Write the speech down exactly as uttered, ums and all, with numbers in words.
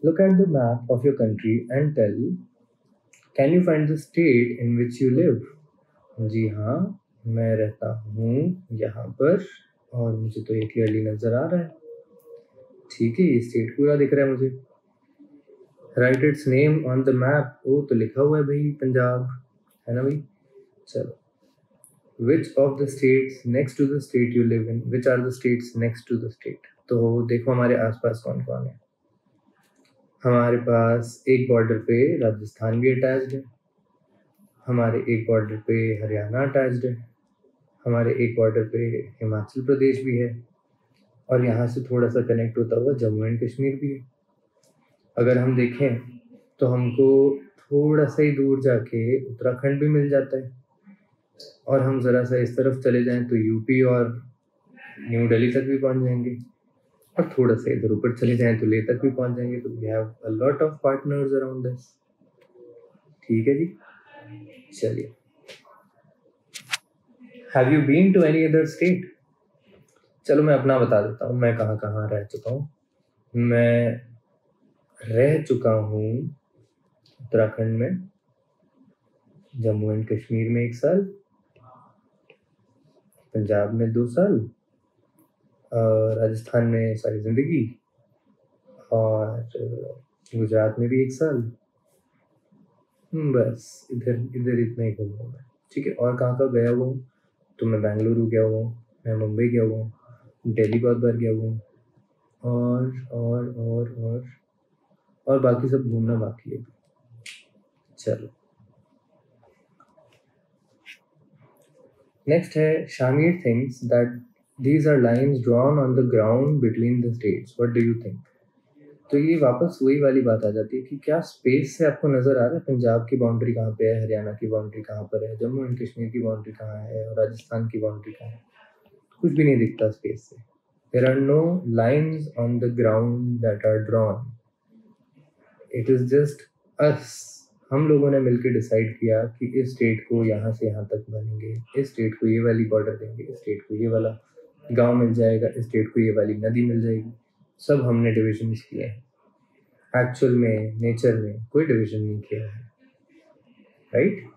Look at the map of your country and tell, can you find the state in which you live? जी हाँ, मैं रहता हूँ यहाँ पर और मुझे तो ये क्लियरली नजर आ रहा है। ठीक है, ये स्टेट पूरा दिख रहा है मुझे। Write its name on the map. ओ तो लिखा हुआ है भाई पंजाब, है ना भाई। चलो, which of the states next to the state you live in, which are the states next to the state. तो देखो हमारे आसपास कौन कौन है। हमारे पास एक बॉर्डर पे राजस्थान भी अटैच्ड है, हमारे एक बॉर्डर पे हरियाणा अटैच्ड है, हमारे एक बॉर्डर पे हिमाचल प्रदेश भी है, और यहाँ से थोड़ा सा कनेक्ट होता हुआ जम्मू एंड कश्मीर भी है। अगर हम देखें तो हमको थोड़ा सा ही दूर जाके उत्तराखंड भी मिल जाता है, और हम ज़रा सा इस तरफ चले जाएं तो यूपी और न्यू दिल्ली तक भी पहुंच जाएंगे, और थोड़ा सा इधर ऊपर चले जाएं तो लेह तक भी पहुंच जाएंगे। तो we have a lot of partners around this. ठीक है जी, चलिए। Have you been to any other state? चलो मैं अपना बता देता हूँ, मैं कहाँ कहाँ रह चुका हूँ। मैं रह चुका हूँ उत्तराखंड में, जम्मू एंड कश्मीर में एक साल, पंजाब में दो साल, राजस्थान में सारी ज़िंदगी, और गुजरात में भी एक साल। बस इधर इधर इतना ही घूमा हूँ मैं। ठीक है, और कहाँ कहाँ गया हुआ हूँ तो मैं बेंगलुरु गया हुआ हूँ, मैं मुंबई गया हुआ हूँ, दिल्ली बहुत बार गया हुआ हूँ, और और और और और बाकी सब घूमना बाकी है। चलो, नेक्स्ट है Shamir thinks that these are lines drawn on the ground between the states. What do you think? तो ये वापस वही वाली बात आ जाती है कि क्या स्पेस से आपको नजर आ रहा है पंजाब की बाउंड्री कहाँ पे है, हरियाणा की बाउंड्री कहाँ पर है, जम्मू एंड कश्मीर की बाउंड्री कहाँ है, और राजस्थान की बाउंड्री कहाँ है? कुछ भी नहीं दिखता स्पेस से। There are no lines on the ground that are drawn. It is just us. हम लोगों ने मिलकर डिसाइड किया कि इस स्टेट को यहाँ से यहाँ तक बनेंगे, इस स्टेट को ये वाली बॉर्डर देंगे, इस स्टेट को ये वाला गांव मिल जाएगा, इस स्टेट को ये वाली नदी मिल जाएगी। सब हमने डिविजन्स किए हैं। एक्चुअल में नेचर में कोई डिवीजन नहीं किया है, राइट?